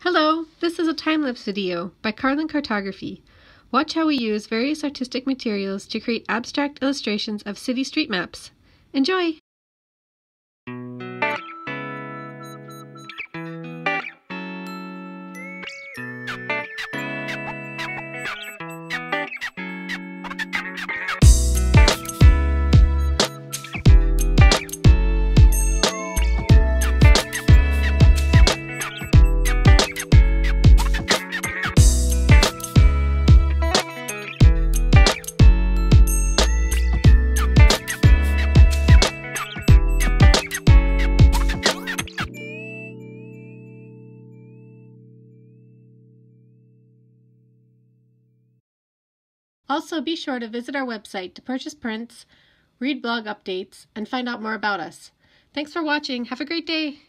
Hello, this is a time-lapse video by Carlin Cartography. Watch how we use various artistic materials to create abstract illustrations of city street maps. Enjoy! Also, be sure to visit our website to purchase prints, read blog updates, and find out more about us. Thanks for watching. Have a great day!